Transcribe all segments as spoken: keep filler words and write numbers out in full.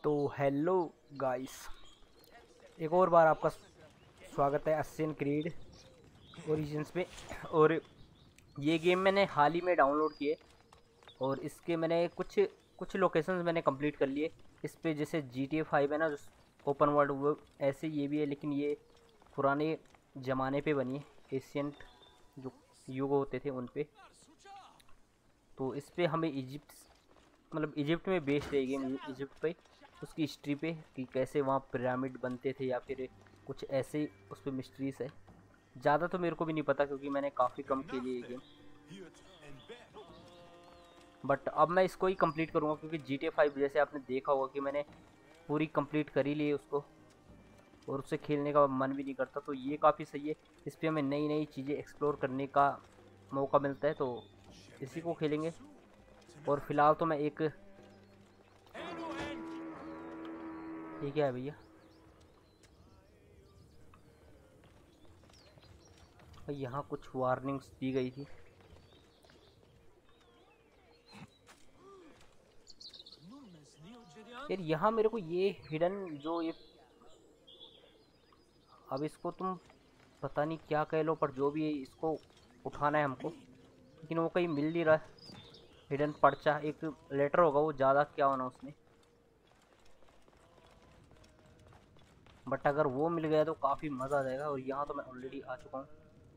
तो hello guys, एक और बार आपका स्वागत है अस्सिन क्रीड ओरिजिन्स पे। और ये गेम मैंने हाल ही में डाउनलोड किए और इसके मैंने कुछ कुछ लोकेशंस मैंने कंप्लीट कर लिए इस पे। जैसे जी टी ए फाइव है ना, जो ओपन वर्ल्ड, वो ऐसे ये भी है, लेकिन ये पुराने ज़माने पे बनी है, एशियंट जो युग होते थे उन पे। तो इस पे हमें इजिप्ट, मतलब इजिप्ट में बेस्ड है गेम, इजिप्ट पे, उसकी हिस्ट्री पे कि कैसे वहाँ पिरामिड बनते थे या फिर कुछ ऐसे उस पर मिस्ट्रीज है। ज़्यादा तो मेरे को भी नहीं पता क्योंकि मैंने काफ़ी कम खेली है गेम, बट अब मैं इसको ही कंप्लीट करूँगा क्योंकि जी टी ए फाइव जैसे आपने देखा होगा कि मैंने पूरी कंप्लीट कर ही ली है उसको और उससे खेलने का मन भी नहीं करता। तो ये काफ़ी सही है, इस पर हमें नई नई चीज़ें एक्सप्लोर करने का मौका मिलता है, तो इसी को खेलेंगे। और फिलहाल तो मैं एक, ये क्या है भैया, यहाँ कुछ वार्निंग्स दी गई थी। यार यहाँ मेरे को ये हिडन जो ये, अब इसको तुम पता नहीं क्या कह लो, पर जो भी है इसको उठाना है हमको, लेकिन वो कहीं मिल नहीं रहा है। हिडन पर्चा एक लेटर होगा, वो ज़्यादा क्या होना उसमें, बट अगर वो मिल गया तो काफ़ी मज़ा आ जाएगा। और यहाँ तो मैं ऑलरेडी आ चुका हूँ।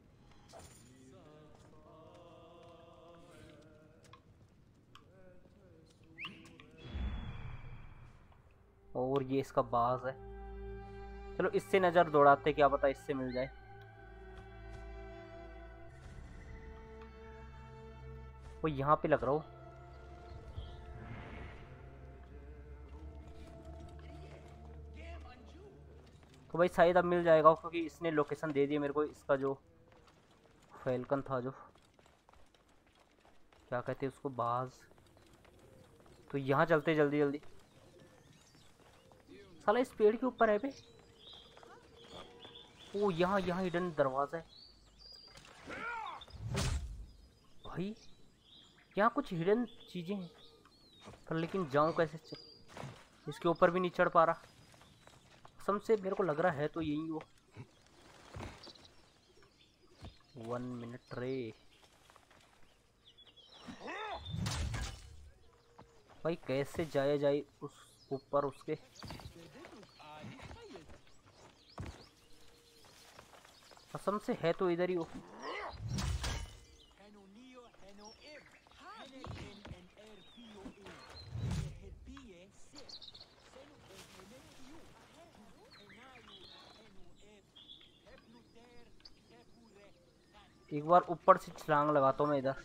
और ये इसका बाज है, चलो इससे नज़र दौड़ाते, क्या पता इससे मिल जाए। वो यहाँ पे लग रहा हो, तो भाई शायद अब मिल जाएगा क्योंकि इसने लोकेशन दे दी मेरे को। इसका जो फैल्कन था, जो क्या कहते हैं उसको, बाज। तो यहाँ चलते जल्दी जल्दी। साला इस पेड़ के ऊपर है बे। ओ यहाँ यहाँ हिडन दरवाजा है भाई, यहाँ कुछ हिडन चीजें हैं, पर लेकिन जाऊँ कैसे? चल, इसके ऊपर भी नहीं चढ़ पा रहा। कसम से मेरे को लग रहा है तो यही वो। वन मिनट रे भाई, कैसे जाया जाए उस ऊपर उसके? कसम से है तो इधर ही वो। एक बार ऊपर से छलांग लगाता हूँ मैं इधर।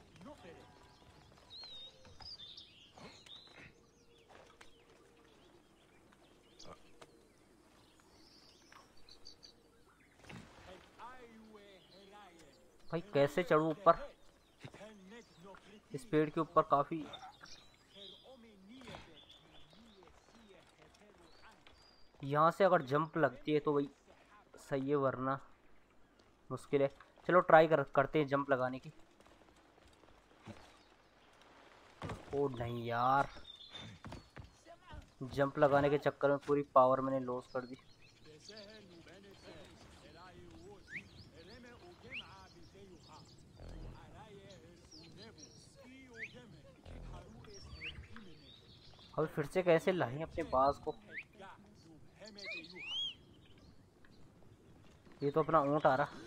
भाई कैसे चढ़ूँ ऊपर? इस पेड़ के ऊपर काफी, यहाँ से अगर जंप लगती है तो भाई सही है, वरना मुश्किल है। चलो ट्राई कर करते हैं जंप लगाने की। ओ नहीं यार, जंप लगाने के चक्कर में पूरी पावर मैंने लॉस कर दी। अब फिर से कैसे लाएं अपने बाज को? ये तो अपना ऊंट आ रहा।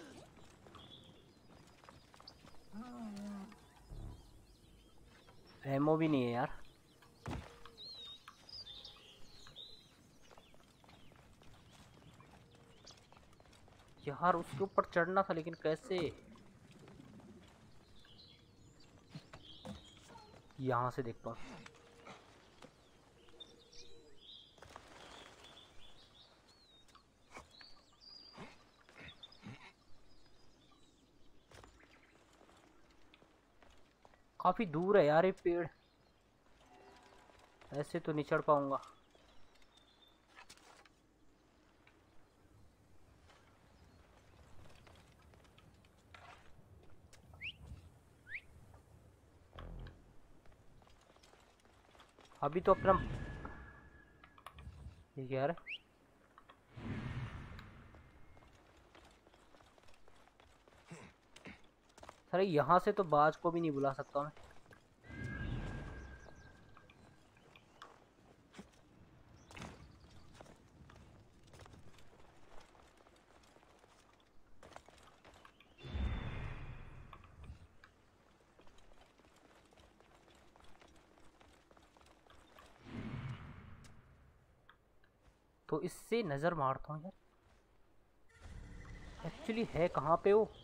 एमओ भी नहीं है यार। यार उसके ऊपर चढ़ना था, लेकिन कैसे? यहाँ से देखता हूँ। काफी दूर है यार ये पेड़, ऐसे तो नहीं चढ़ पाऊंगा। अभी तो अपना ये क्या है? अरे यहाँ से तो बाज को भी नहीं बुला सकता मैं। तो इससे नजर मारता हूँ यार, एक्चुअली है कहाँ पे वो?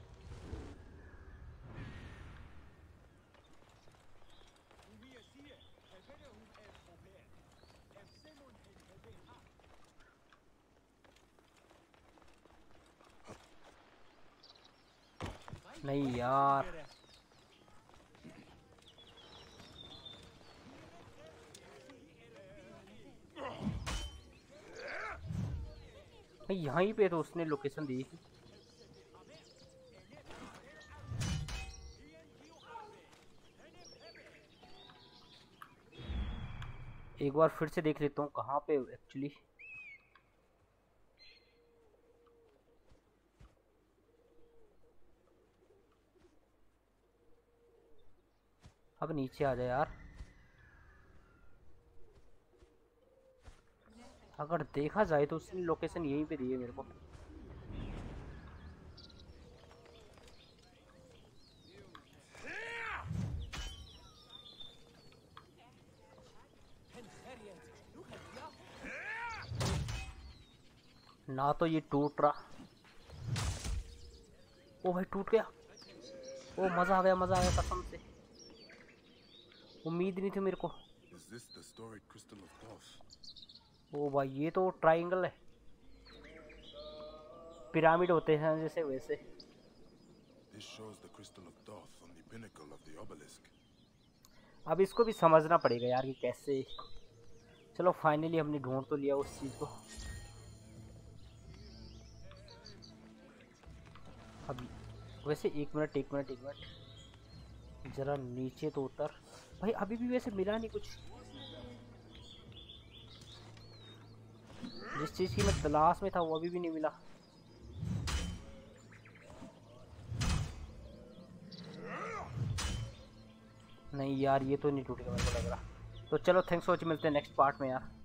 नहीं यार, यहीं पे तो उसने लोकेशन दी थी। एक बार फिर से देख लेता हूँ कहाँ पे एक्चुअली। अब नीचे आ जाए यार। अगर देखा जाए तो उसने लोकेशन यहीं पे दी है मेरे को। ना तो ये टूट रहा। ओ भाई टूट गया। ओ मजा आ गया, मजा आ गया कसम से, उम्मीद नहीं थी मेरे को। ओ भाई ये तो ट्रायंगल है, पिरामिड होते हैं जैसे वैसे। अब इसको भी समझना पड़ेगा यार कि कैसे। चलो फाइनली हमने ढूंढ तो लिया उस चीज को। अभी वैसे एक मिनट एक मिनट एक मिनट जरा नीचे तो उतर भाई। अभी भी वैसे मिला नहीं कुछ, जिस चीज की मैं तलाश में था वो अभी भी नहीं मिला। नहीं यार ये तो नहीं टूटेगा मेरे को लग रहा। तो चलो थैंक्स फॉर वॉचिंग, मिलते हैं नेक्स्ट पार्ट में यार।